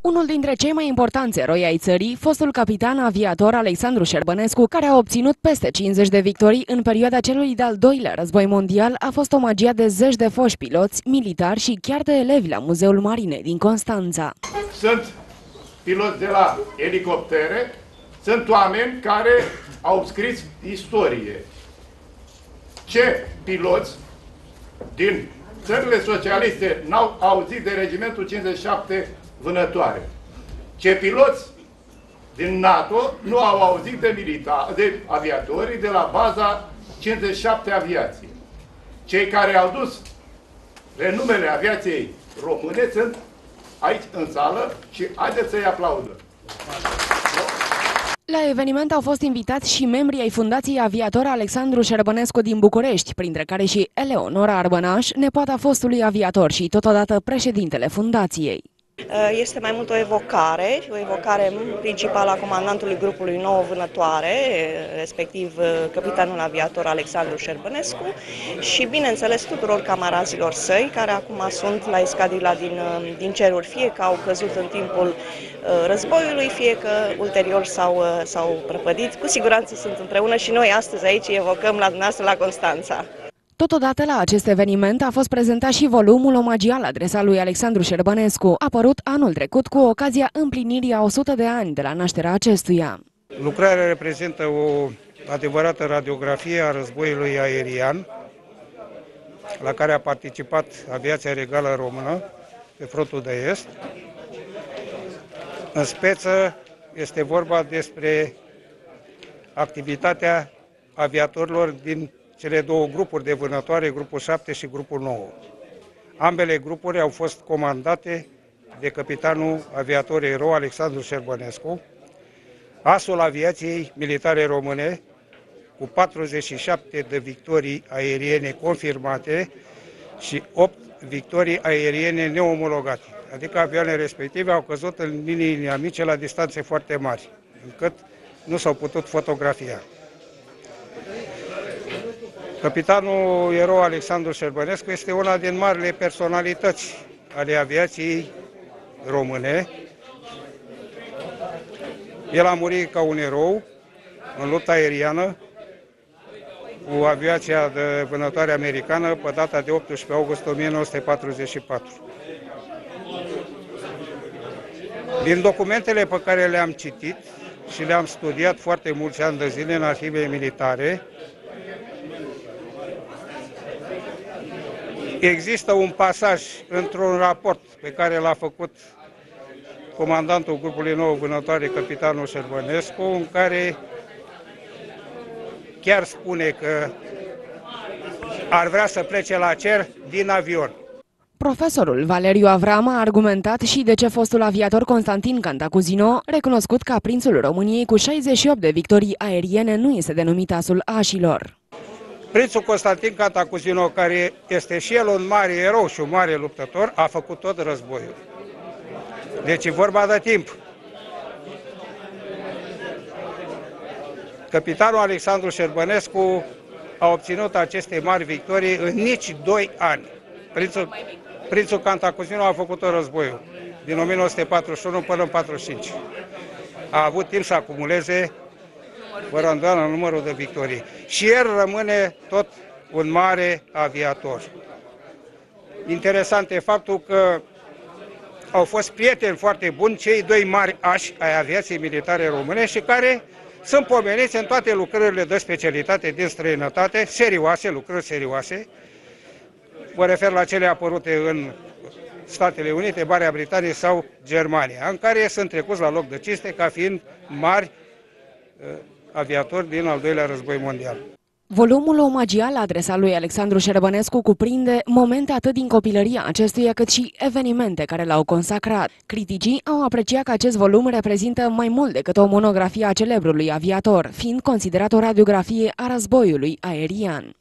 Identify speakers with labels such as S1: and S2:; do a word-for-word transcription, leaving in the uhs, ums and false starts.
S1: Unul dintre cei mai importanți eroi ai țării, fostul capitan aviator Alexandru Șerbănescu, care a obținut peste cincizeci de victorii în perioada celui de-al doilea război mondial, a fost omagiat de zeci de foști piloți, militari și chiar de elevi la Muzeul Marinei din Constanța.
S2: Sunt piloți de la elicoptere, sunt oameni care au scris istorie. Ce piloți din țările socialiste n-au auzit de regimentul cincizeci și șapte Vânătoare? Ce piloți din NATO nu au auzit de, milita de aviatorii de la baza cincizeci și șapte Aviație? Cei care au dus renumele aviației române sunt aici în sală și haideți să-i aplaudăm.
S1: La eveniment au fost invitați și membrii ai Fundației Aviator Alexandru Șerbănescu din București, printre care și Eleonora Arbănaș, nepoata fostului aviator și totodată președintele fundației.
S3: Este mai mult o evocare, o evocare principală a comandantului grupului nouă Vânătoare, respectiv capitanul aviator Alexandru Șerbănescu, și, bineînțeles, tuturor camarazilor săi, care acum sunt la escadrila din, din ceruri, fie că au căzut în timpul războiului, fie că ulterior s-au prăpădit. Cu siguranță sunt împreună și noi astăzi aici evocăm la dumneavoastră la Constanța.
S1: Totodată la acest eveniment a fost prezentat și volumul omagial adresat lui Alexandru Șerbănescu, apărut anul trecut cu ocazia împlinirii a o sută de ani de la nașterea acestuia.
S4: Lucrarea reprezintă o adevărată radiografie a războiului aerian, la care a participat Aviația Regală Română pe frontul de est. În speță este vorba despre activitatea aviatorilor din cele două grupuri de vânătoare, grupul șapte și grupul nouă. Ambele grupuri au fost comandate de capitanul aviator erou Alexandru Șerbănescu, asul aviației militare române, cu patruzeci și șapte de victorii aeriene confirmate și opt victorii aeriene neomologate. Adică avioanele respective au căzut în linii inamice la distanțe foarte mari, încât nu s-au putut fotografia. Capitanul erou Alexandru Șerbănescu este una din marile personalități ale aviației române. El a murit ca un erou în lupta aeriană cu aviația de vânătoare americană pe data de optsprezece august o mie nouă sute patruzeci și patru. Din documentele pe care le-am citit și le-am studiat foarte mulți ani de zile în arhivele militare, există un pasaj într-un raport pe care l-a făcut comandantul grupului nou Vânătoare, capitanul Șerbănescu, în care chiar spune că ar vrea să plece la cer din avion.
S1: Profesorul Valeriu Avram a argumentat și de ce fostul aviator Constantin Cantacuzino, recunoscut ca prințul României cu șaizeci și opt de victorii aeriene, nu este denumit asul așilor.
S4: Prințul Constantin Cantacuzino, care este și el un mare erou și un mare luptător, a făcut tot războiul. Deci e vorba de timp. Capitanul Alexandru Șerbănescu a obținut aceste mari victorii în nici doi ani. Prințul, Prințul Cantacuzino a făcut tot războiul, din o mie nouă sute patruzeci și unu până în patruzeci și cinci. A avut timp să acumuleze fără îndoială numărul de victorii. Și el rămâne tot un mare aviator. Interesant e faptul că au fost prieteni foarte buni cei doi mari ași ai aviației militare române și care sunt pomeniți în toate lucrările de specialitate din străinătate, serioase, lucrări serioase. Mă refer la cele apărute în Statele Unite, Marea Britanie sau Germania, în care sunt trecuți la loc de cinste ca fiind mari aviatori din al doilea război mondial.
S1: Volumul omagial adresat lui Alexandru Șerbănescu cuprinde momente atât din copilăria acestuia cât și evenimente care l-au consacrat. Criticii au apreciat că acest volum reprezintă mai mult decât o monografie a celebrului aviator, fiind considerat o radiografie a războiului aerian.